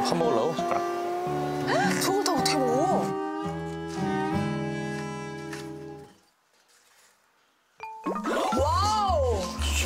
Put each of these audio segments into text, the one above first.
밥 먹으려고? 저걸 다 어떻게 먹어? 와우!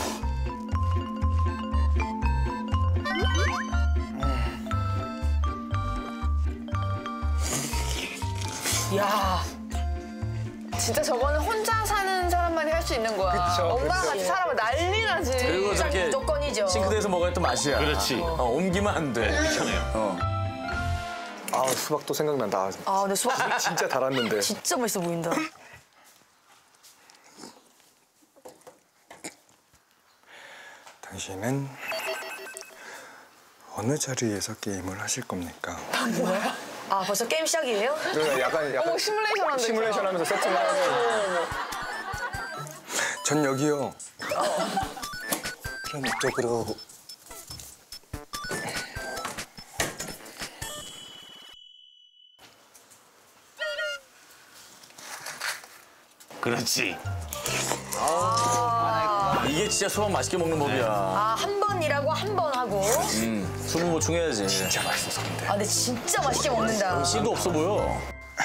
야, 진짜 저거는 혼자 사는 사람만이 할 수 있는 거야. 그쵸, 엄마랑 그쵸. 같이 살아봐 난리 나지. 그리고 저렇게 무조건이죠. 싱크대에서 먹어야 또 맛이야. 그렇지. 옮기면 안 돼. 괜찮아요. 아, 수박도 생각난다. 아, 근데 수박 진짜 달았는데. 진짜 맛있어 보인다. 당신은 어느 자리에서 게임을 하실 겁니까? 아, 벌써 게임 시작이에요? 약간 시뮬레이션 한다. 시뮬레이션 하면서 세팅하는. 전 여기요. 그럼 이쪽으로. 그렇지. 이게 진짜 수박 맛있게 먹는 법이야. 아, 한 번 일하고 한 번 하고. 수분 보충해야지. 진짜 맛있어서 근데. 아, 근데 진짜 맛있게 먹는다. 씨도 없어 보여.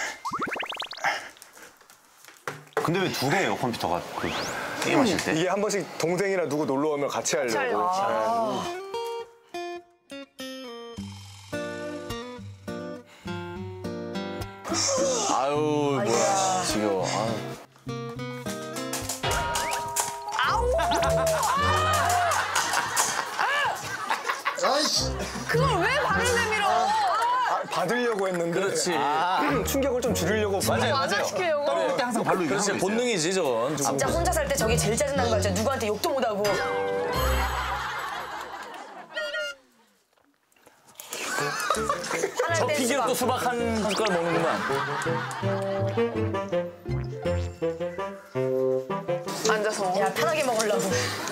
근데 왜 두 개예요, 컴퓨터가? 그 게임하실 때? 이게 한 번씩 동생이나 누구 놀러 오면 같이 하려고. 아. 아유, 뭐야. 지겨워. 아유. 그걸 왜 발을 내밀어? 받으려고 했는데. 그렇지. 충격을 좀 줄이려고. 맞아요, 완화시키려고. 그때 항상 발로 이렇게 그렇지, 하고 있어요. 본능이지, 저건. 진짜 혼자 살 때 저게 제일 짜증나는 거 알죠? 누구한테 욕도 못하고. 저 피기로 또 수박 한 숟갈 먹는구만. 앉아서. 야, 편하게 먹으려고.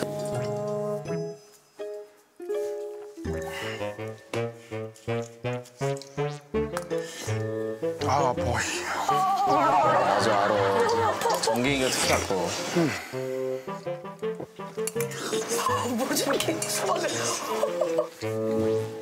아, 아파. 맞아, 알아. 전갱이가 특히 아파. 뭐 저렇게 수박을.